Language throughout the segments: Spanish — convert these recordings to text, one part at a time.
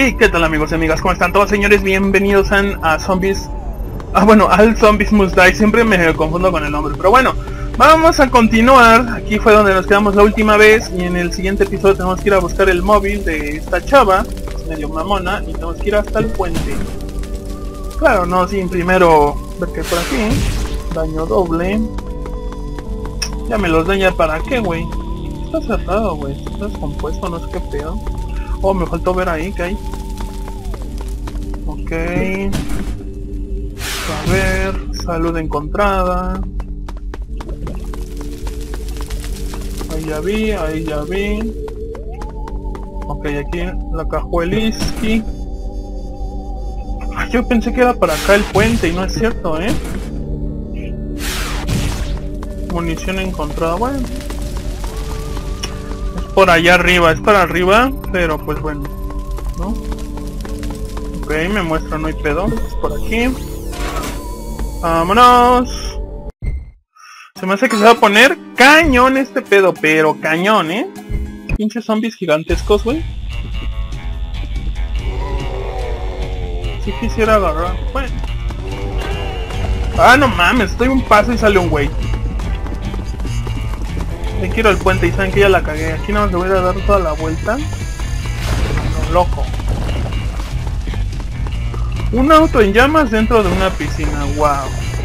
¿Y qué tal, amigos y amigas? ¿Cómo están todos, señores? Bienvenidos a Zombies... al Zombies Must Die. Siempre me confundo con el nombre, pero bueno, vamos a continuar. Aquí fue donde nos quedamos la última vez. Y en el siguiente episodio tenemos que ir a buscar el móvil de esta chava, es medio mamona, y tenemos que ir hasta el puente. Claro, no, sin primero ver qué hay por aquí. Daño doble. Ya me los daña, ¿para qué, güey? Está cerrado, güey. Está descompuesto, no sé qué pedo. Oh, me faltó ver ahí que hay. Ok. A ver, salud encontrada. Ahí ya vi, ahí ya vi. Ok, aquí la cajueliski. Yo pensé que era para acá el puente y no es cierto, ¿eh? Munición encontrada, bueno. Es por allá arriba, es para arriba, pero pues bueno, ¿no? Ok, me muestra, no hay pedo, es por aquí. ¡Vámonos! Se me hace que se va a poner cañón este pedo, pero cañón, ¿eh? Pinches zombies gigantescos, güey. Si quisiera agarrar, bueno. Ah, no mames, estoy un paso y sale un güey. Me quiero al puente y saben que ya la cagué. Aquí nada más le voy a dar toda la vuelta. No, loco. Un auto en llamas dentro de una piscina, wow.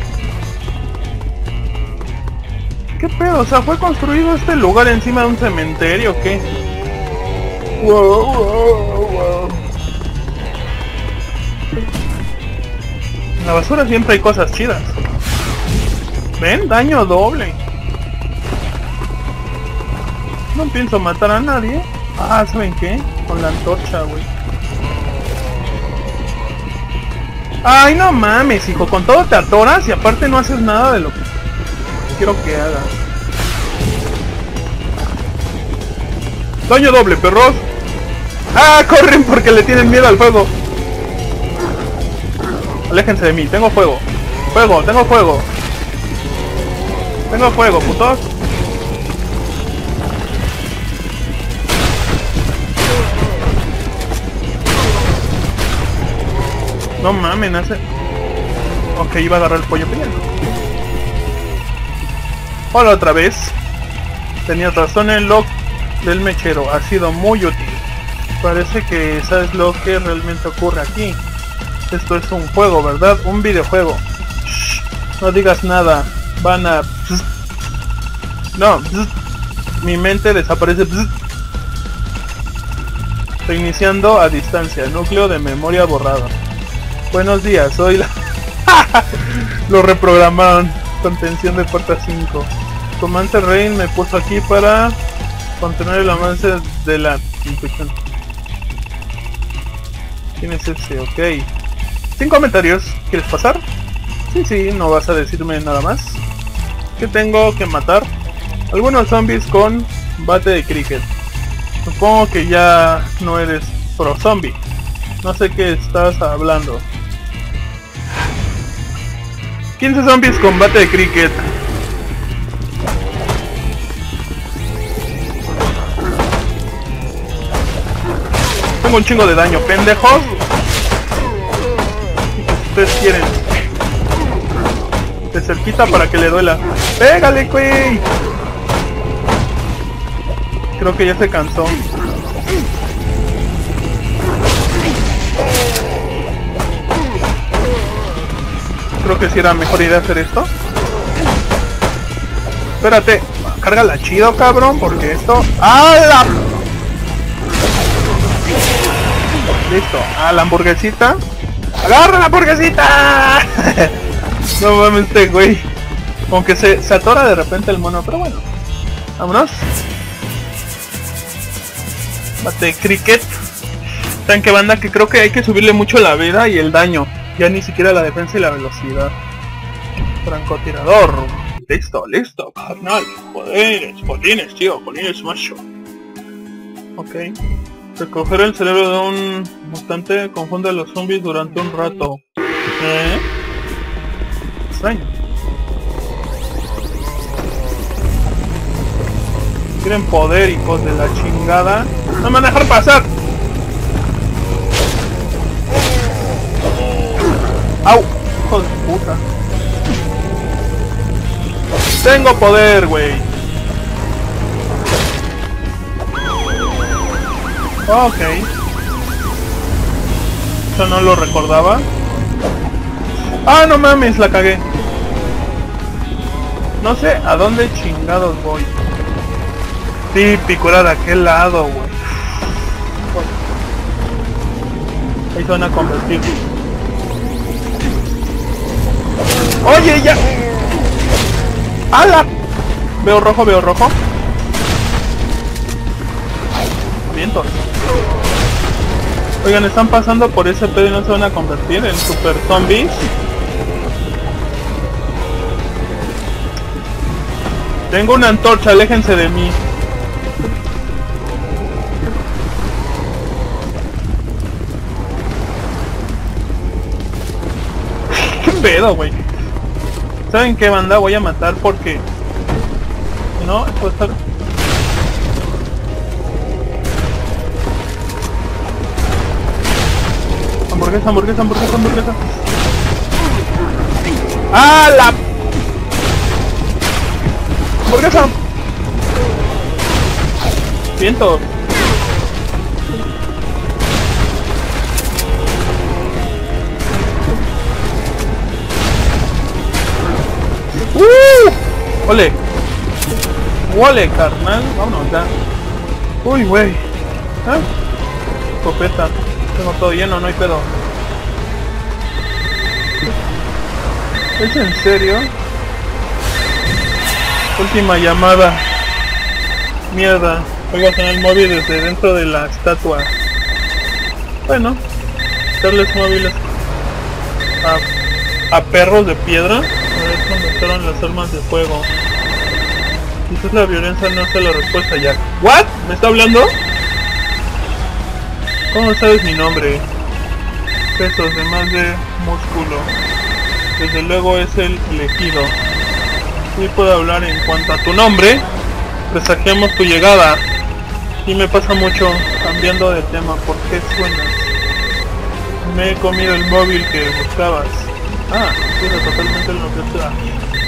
¿Qué pedo? O sea, ¿fue construido este lugar encima de un cementerio o qué? Wow, wow, wow. En la basura siempre hay cosas chidas. ¿Ven? Daño doble. No pienso matar a nadie. Ah, ¿saben qué? Con la antorcha, güey. Ay, no mames, hijo. Con todo te atoras y aparte no haces nada de lo que quiero que hagas. Daño doble, perros. Ah, corren porque le tienen miedo al fuego. Aléjense de mí, tengo fuego. Fuego, tengo fuego. Tengo fuego, putos. No mames, hace... Ok, iba a agarrar el pollo peleando. Hola otra vez. Tenías razón, el lock del mechero ha sido muy útil. Parece que sabes lo que realmente ocurre aquí. Esto es un juego, ¿verdad? Un videojuego. Shh, no digas nada. Van a... Bzz. No, bzz. Mi mente desaparece. Bzz. Reiniciando a distancia. Núcleo de memoria borrado. Buenos días, soy la... Lo reprogramaron. Contención de puerta 5. Comandante Rain me puso aquí para contener el avance de la infección. ¿Quién es ese? Ok. Sin comentarios. ¿Quieres pasar? Sí, no vas a decirme nada más. ¿Qué tengo que matar? Algunos zombies con bate de cricket. Supongo que ya no eres pro zombie. No sé qué estás hablando. 15 zombies con bate de cricket. Tengo un chingo de daño, pendejos. Ustedes quieren de cerquita para que le duela. ¡Pégale, güey! Creo que ya se cansó. Creo que sí era mejor idea hacer esto. Espérate, cárgala chido, cabrón, porque esto... ¡Ah, listo, a la hamburguesita. ¡Agarra la hamburguesita! No mames, este güey. Aunque se atora de repente el mono, pero bueno. Vámonos. Bate cricket. Tanque banda, que creo que hay que subirle mucho la vida y el daño. Ya ni siquiera la defensa y la velocidad. Francotirador. Listo, carnal. Jodines, tío. Jodines, macho. Ok. Recoger el cerebro de un mutante confunde a los zombies durante un rato. Extraño. Quieren poder, hijos de la chingada. No me van a dejar pasar. ¡Au! ¡Hijo de puta! ¡Tengo poder, güey! Ok. Eso no lo recordaba. ¡Ah, no mames! La cagué. No sé a dónde chingados voy. Típico, era de aquel lado, güey. Ahí se van a convertir. ¡Oye, ya! ¡Hala! Veo rojo, veo rojo. Vientos. Oigan, están pasando por ese pedo y no se van a convertir en super zombies. Tengo una antorcha, aléjense de mí. ¿Qué pedo, güey? ¿Saben qué, banda? Voy a matar porque... No, puede estar... Hamburguesa, hamburguesa, hamburguesa, hamburguesa. ¡Ah, la! ¡Hamburguesa! Viento. ¡Ole! ¡Ole, carnal! Vámonos ya. Uy, güey. ¿Ah? Escopeta. Tengo todo lleno, no hay pedo. ¿Es en serio? Última llamada. Mierda. Oigo sonar el móvil desde dentro de la estatua. Bueno. Darles móviles a perros de piedra. A ver cuando estaban las armas de fuego. Quizás la violencia no sea la respuesta ya. ¿What? ¿Me está hablando? ¿Cómo sabes mi nombre? Pesos de más de músculo. Desde luego es el elegido. Sí puedo hablar en cuanto a tu nombre. Presagiamos tu llegada. Y me pasa mucho, cambiando de tema. ¿Por qué suenas? Me he comido el móvil que buscabas. Ah, tienes totalmente lo que sea.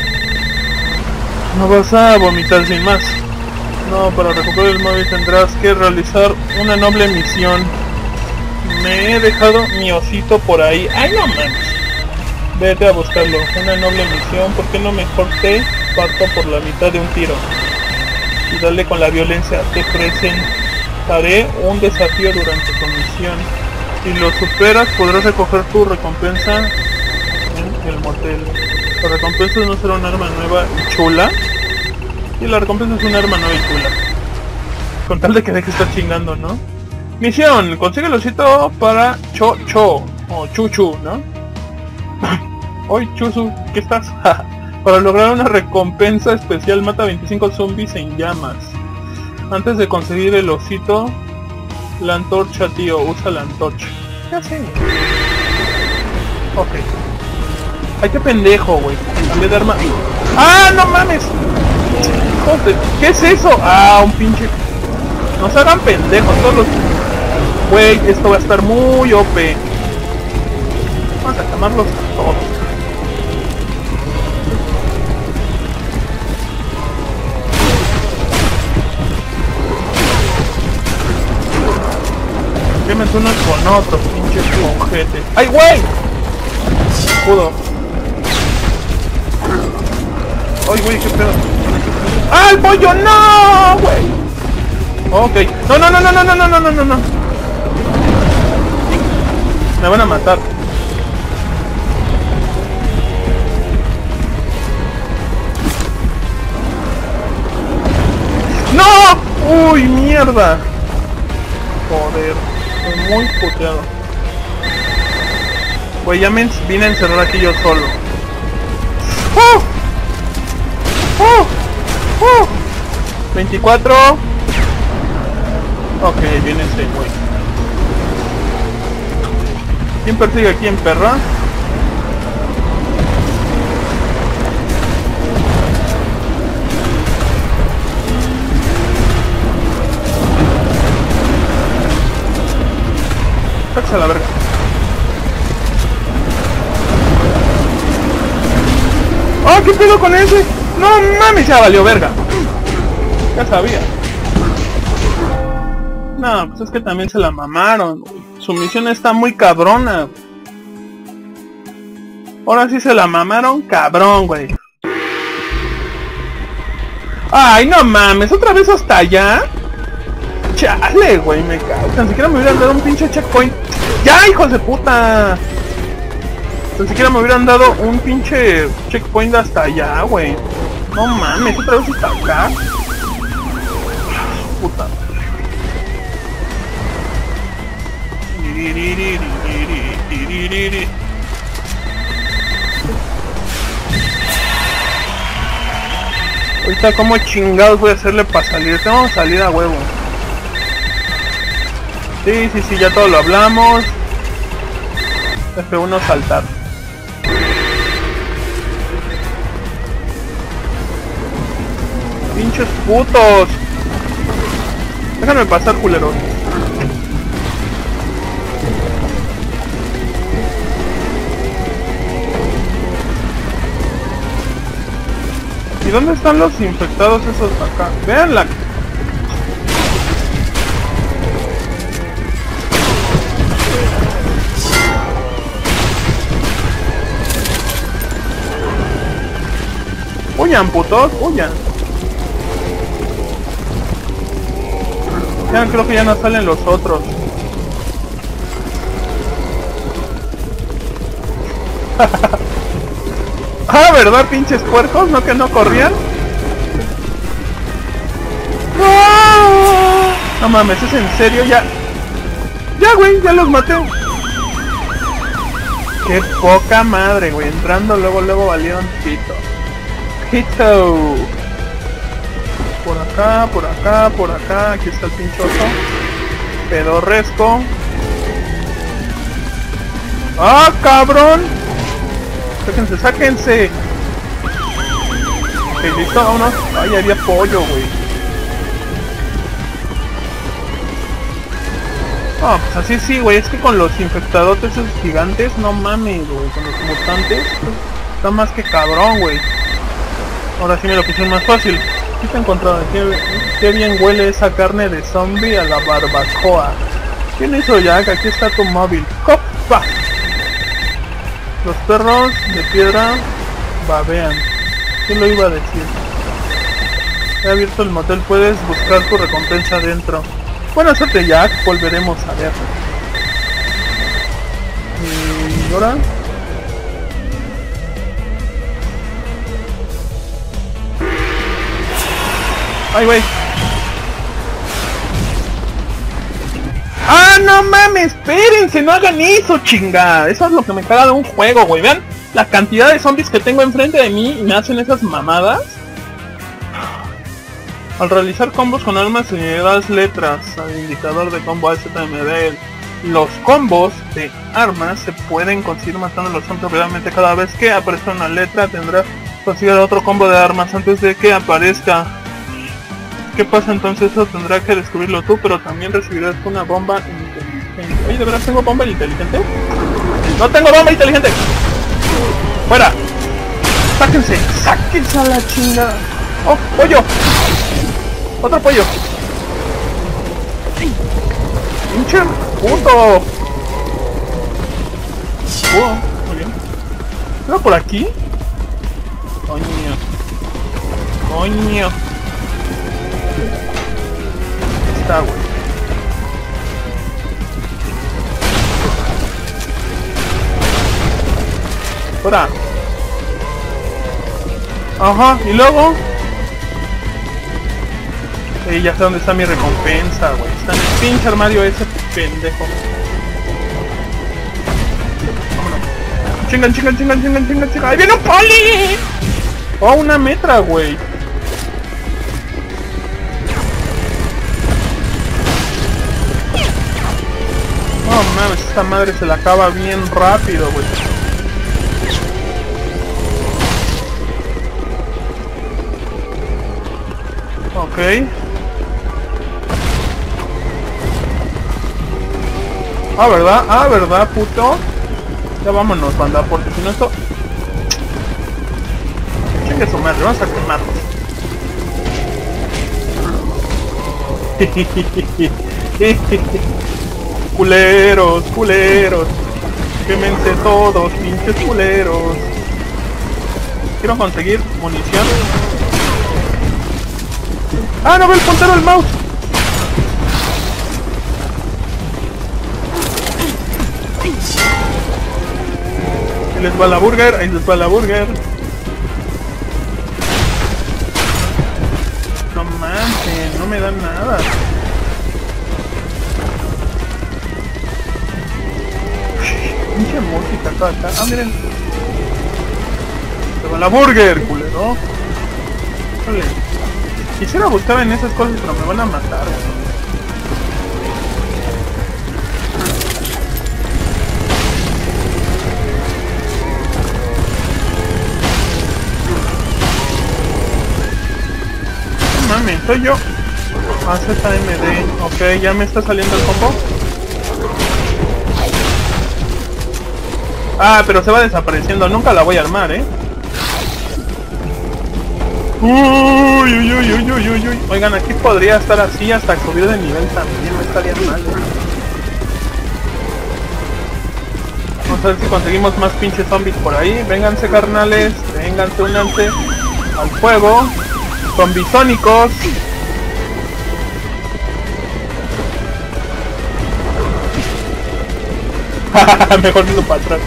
No vas a vomitar sin más. No, para recuperar el móvil tendrás que realizar una noble misión. Me he dejado mi osito por ahí. ¡Ay, no mames! Vete a buscarlo. Una noble misión. ¿Por qué no mejor te parto por la mitad de un tiro? Y dale con la violencia. Te presentaré un desafío durante tu misión. Si lo superas podrás recoger tu recompensa en el motel. La recompensa no será un arma nueva y chula. Y la recompensa es un arma nueva y chula. Con tal de que deje estar chingando, ¿no? Misión, consigue el osito para Cho-Cho o Chuchu, ¿no? Hoy Chuzu, ¿qué estás? Para lograr una recompensa especial mata 25 zombies en llamas. Antes de conseguir el osito, la antorcha, tío, usa la antorcha. ¿Qué hace? Ok. Ay, qué pendejo, güey. Cambié de arma. ¡Ah, no mames! Joder, ¿qué es eso? Ah, un pinche... No se hagan pendejos todos los... Güey, esto va a estar muy OP. Vamos a quemarlos todos. Quémense unos con otros, pinches conjetes. ¡Ay, güey! Escudo. ¡Ay, güey, qué pedo! ¡Ah, el pollo! ¡No, güey! Ok. No, no, no, no, no, no, no, no, no, no. Me van a matar. ¡No! ¡Uy, mierda! Joder. Estoy muy puteado. Güey, ya me vine a encerrar aquí yo solo. ¡Oh! ¡Oh! ¡Oh! 24. Ok, viene ese güey. ¿Quién persigue a quién, perra? Sáquese a la verga. ¡Ah, qué pedo con ese! ¡No mames! Ya valió verga. Ya sabía. No, pues es que también se la mamaron. Su misión está muy cabrona. Ahora sí se la mamaron, cabrón, güey. Ay, no mames, otra vez hasta allá. Chale, güey, me cago. Tan siquiera me hubieran dado un pinche checkpoint. ¡Ya, hijos de puta! Tan siquiera me hubieran dado un pinche checkpoint hasta allá, güey. No mames, otra vez hasta acá. Puta. Ahorita como chingados voy a hacerle para salir. Tengo que salir a huevo. Sí, ya todo lo hablamos. F1 saltar. Pinches putos. Déjame pasar, culeros. ¿Y dónde están los infectados esos acá? Veanla. Huyan, putos, huyan. Ya creo que ya no salen los otros. Ah, ¿verdad, pinches puercos? ¿No que no corrían? No mames, ¿es en serio? Ya, güey, ya los maté. Qué poca madre, güey. Entrando luego valieron pito. Pito. Por acá. Aquí está el pinchoso. Pedorresco. ¡Ah, cabrón! Sáquense. Ok, listo, vámonos. Ay, había pollo, güey. Ah, pues así sí, güey. Es que con los infectadotes esos gigantes, no mames, güey. Con los mutantes, está más que cabrón, güey. Ahora sí me lo pusieron más fácil. ¿Qué te he encontrado? Qué bien huele esa carne de zombie a la barbacoa. ¿Quién hizo Jack? Aquí está tu móvil. ¡Copa! Los perros de piedra babean. ¿Quién lo iba a decir? He abierto el motel, puedes buscar tu recompensa adentro. Buena suerte, Jack, volveremos a ver. ¿Y ahora? ¡Ay, güey! ¡Ah, no mames! ¡Espérense! ¡No hagan eso, chinga! Eso es lo que me caga de un juego, güey. Vean la cantidad de zombies que tengo enfrente de mí y me hacen esas mamadas. Al realizar combos con armas señalas letras al indicador de combo AZMD. Los combos de armas se pueden conseguir matando a los zombies rápidamente. Cada vez que aparezca una letra tendrás que conseguir otro combo de armas antes de que aparezca. ¿Qué pasa entonces? Eso tendrá que descubrirlo tú, pero también recibirás una bomba inteligente. Oye, ¿de verdad tengo bomba inteligente? ¡No tengo bomba inteligente! ¡Fuera! ¡Sáquense! ¡Sáquense a la chingada! ¡Oh, pollo! ¡Otro pollo! ¡Pinche puto! Muy bien. ¿Pero por aquí? ¡Coño! ¡Coño! Está, güey. ¡Fuera! Ajá, y luego... ya sé dónde está mi recompensa, güey. Está en el pinche armario ese pendejo. Vámonos. Chingan. ¡Ahí viene un poli! Oh, una metra, güey. Oh, mames, esta madre se la acaba bien rápido, güey. Ok. ¿verdad, puto? Ya vámonos, banda, porque si no esto... Chingue su madre, vamos a quemarlos. Culeros, culeros. Quémense todos, pinches culeros. Quiero conseguir munición. ¡Ah, no ve el puntero del mouse! Ahí les va la burger, ahí les va la burger. No manches, no me dan nada. Pinche música toda acá. Ah, miren. Se va la burger, culero. Vale. Quisiera buscar en esas cosas, pero me van a matar. No mames, soy yo. AZMD. Ok, ya me está saliendo el combo. Ah, pero se va desapareciendo. Nunca la voy a armar, Uy, uy, uy, uy, uy, uy, uy. Oigan, aquí podría estar así hasta subir de nivel también. No estaría mal, Vamos a ver si conseguimos más pinches zombies por ahí. Vénganse, carnales. Vénganse, únanse al fuego. Zombisónicos. Mejor irlo para atrás.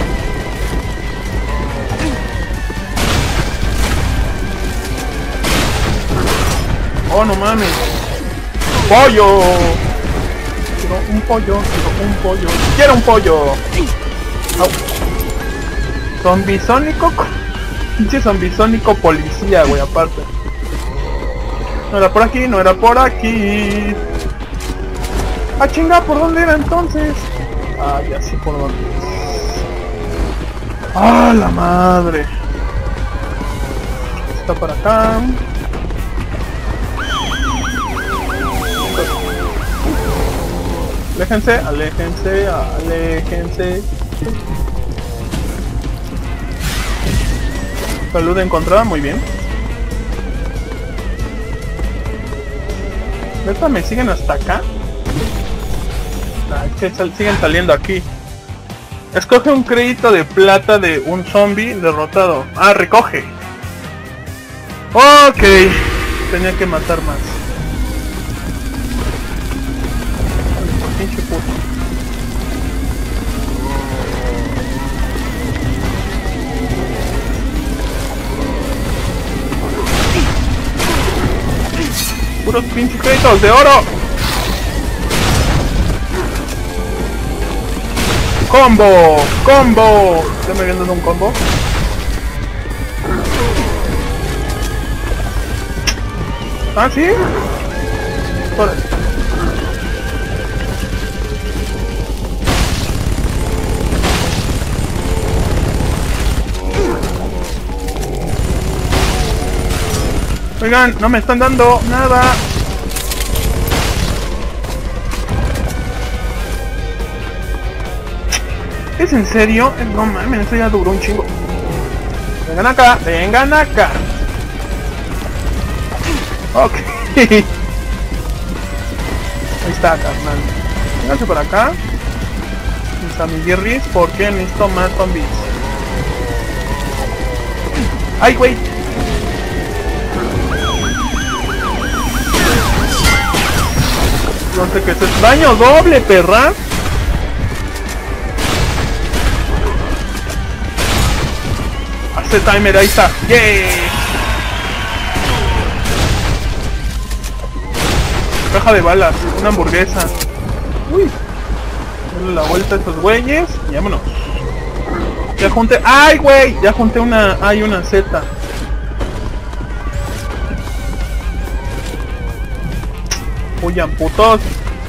Oh, no mames. ¡Pollo! Quiero un pollo, quiero un pollo. ¡Quiero un pollo! Au. Zombisónico. Pinche zombisónico policía, güey, aparte. No era por aquí, no era por aquí. Ah, chinga, ¿por dónde era entonces? Ah, ya sí, por dónde. ¡Ah, la madre! Está para acá. Aléjense, aléjense, aléjense. Salud encontrada, muy bien. ¿Neta me siguen hasta acá? Es que siguen saliendo aquí. Escoge un crédito de plata de un zombie derrotado. Ah, recoge. Ok. Tenía que matar más. Pinche puto. Puros pinches créditos de oro. ¡Combo! ¡Combo! ¿Ya me viendo de un combo? ¿Ah, sí? Por... Oigan, no me están dando nada. ¿Es en serio? No mames, eso ya duró un chingo. Vengan acá, vengan acá. Ok. Ahí está, carnal. Vénganse por acá. Mis amiguirris, porque necesito más zombies. ¡Ay, güey! No sé qué es el daño doble, perra. Hace timer, ahí está. ¡Yay! Caja de balas, una hamburguesa. Uy. Dale la vuelta a estos güeyes y vámonos. Ya junté. ¡Ay, güey! Ya junté una. Hay una Z. Huyan, putos.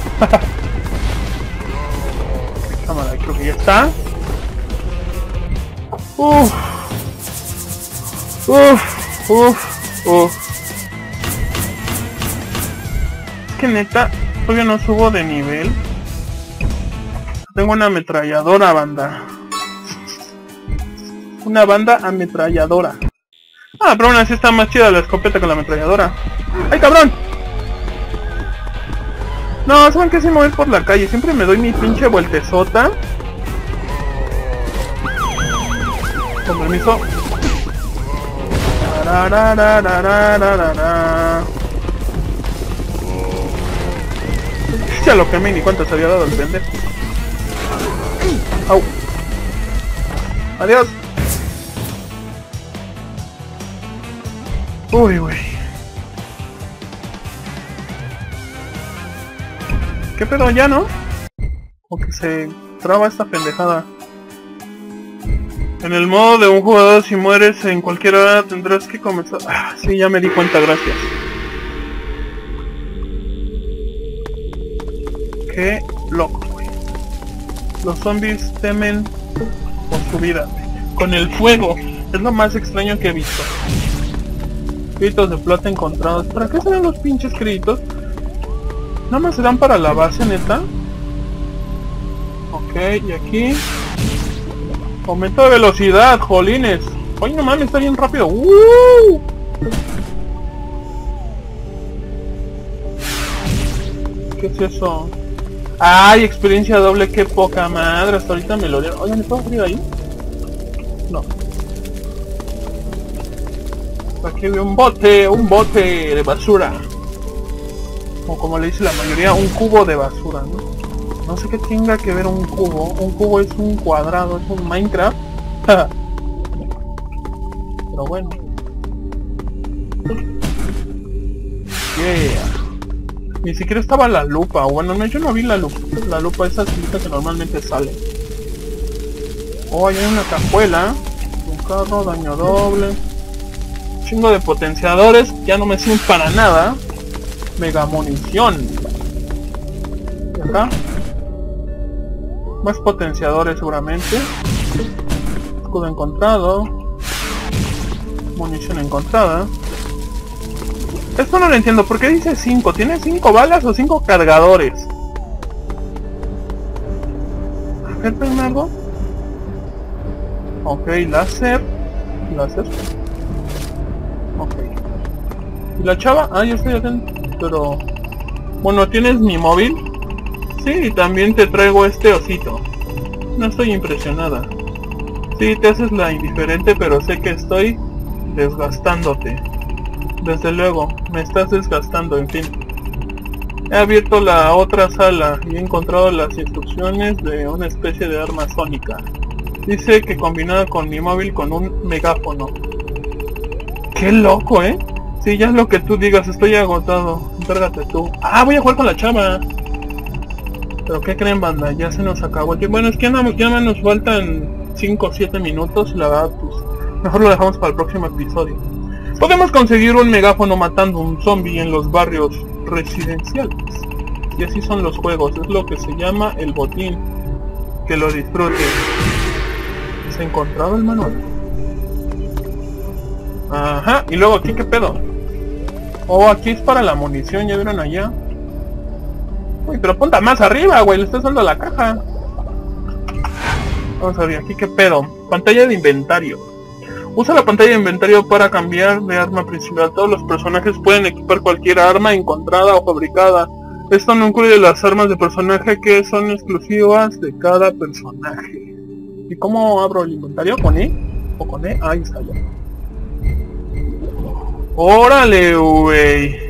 Cámara, creo que ya está. Uff. Es que neta, todavía no subo de nivel. Tengo una ametralladora, banda. Una banda ametralladora. Ah, pero aún así está más chida la escopeta con la ametralladora. ¡Ay, cabrón! No, ¿saben qué? Si me voy por la calle, siempre me doy mi pinche vueltezota. Con permiso. Ya lo quemé, ni cuánto se había dado el pendejo. Au. Adiós. Uy, güey. ¿Qué pedo ya, no? O que se traba esta pendejada. En el modo de un jugador, si mueres en cualquier hora tendrás que comenzar... Ah, sí, ya me di cuenta, gracias. Qué loco, güey. Los zombies temen por su vida. Con el fuego. Es lo más extraño que he visto. Créditos de plata encontrados. ¿Para qué serán los pinches créditos? Nada más se dan para la base, neta. Ok, y aquí... Aumento de velocidad, jolines. Ay, no mames, está bien rápido. ¿Qué es eso? Ay, experiencia doble, qué poca madre. Hasta ahorita me lo dieron. Oye, ¿me puedo abrir ahí? No. Aquí veo un bote de basura. O como le dice la mayoría, un cubo de basura, ¿no? No sé qué tenga que ver un cubo. Un cubo es un cuadrado, es un Minecraft. Pero bueno. Yeah. Ni siquiera estaba la lupa. Bueno, no, yo no vi la lupa. La lupa esa chiquita que normalmente sale. Oh, hay una cajuela. Un carro, daño doble. Chingo de potenciadores. Ya no me sirven para nada. Mega munición. ¿Y acá? Más potenciadores seguramente. Escudo encontrado. Munición encontrada. Esto no lo entiendo. ¿Por qué dice 5? ¿Tiene 5 balas o 5 cargadores? A ver, Bernardo. Ok, láser. Láser. Ok. ¿Y la chava? Ah, yo estoy atento. Pero... Bueno, ¿tienes mi móvil? Sí, y también te traigo este osito. No estoy impresionada. Sí, te haces la indiferente, pero sé que estoy desgastándote. Desde luego, me estás desgastando, en fin. He abierto la otra sala y he encontrado las instrucciones de una especie de arma sónica. Dice que combinada con mi móvil con un megáfono. ¡Qué loco, eh! Sí, ya es lo que tú digas, estoy agotado. Encárgate tú. ¡Ah, voy a jugar con la chava! Pero ¿qué creen, banda? Ya se nos acabó el tiempo. Bueno, es que ya nos faltan 5 o 7 minutos. Y la verdad, pues, mejor lo dejamos para el próximo episodio. Podemos conseguir un megáfono matando un zombie en los barrios residenciales. Y así son los juegos. Es lo que se llama el botín. Que lo disfruten. ¿Se ha encontrado el manual? Ajá. Y luego aquí, ¿qué pedo? Oh, aquí es para la munición. ¿Ya vieron allá? Uy, pero ponta más arriba, güey, le estás dando a la caja. Vamos a ver, aquí qué pedo. Pantalla de inventario. Usa la pantalla de inventario para cambiar de arma principal. Todos los personajes pueden equipar cualquier arma encontrada o fabricada. Esto no incluye las armas de personaje que son exclusivas de cada personaje. ¿Y cómo abro el inventario? ¿Con E? ¿O con E? Ahí está ya. ¡Órale, güey!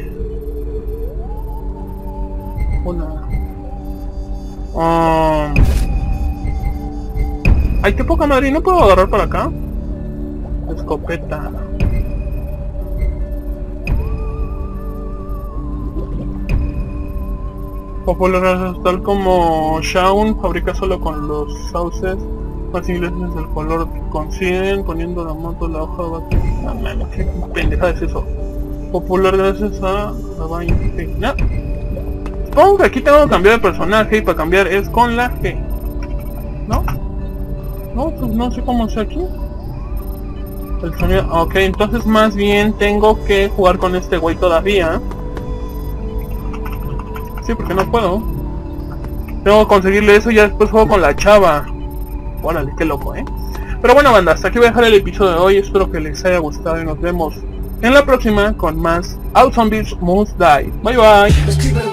Ay, qué poca madre, ¿no puedo agarrar para acá? Escopeta. Populares tal como Shaun fabrica solo con los sauces más ingleses del color que consiguen, poniendo la moto, la hoja bate. No mames, qué pendeja es eso. Popular gracias a la vaina. No. Supongo que aquí tengo que cambiar de personaje y para cambiar es con la G. ¿No? No, pues no sé cómo sea aquí. El sonido... Ok, entonces más bien tengo que jugar con este güey todavía. Sí, porque no puedo. Tengo que conseguirle eso y ya después juego con la chava. Órale, qué loco, Pero bueno, banda, hasta aquí voy a dejar el episodio de hoy. Espero que les haya gustado y nos vemos en la próxima con más All Zombies Must Die. Bye bye.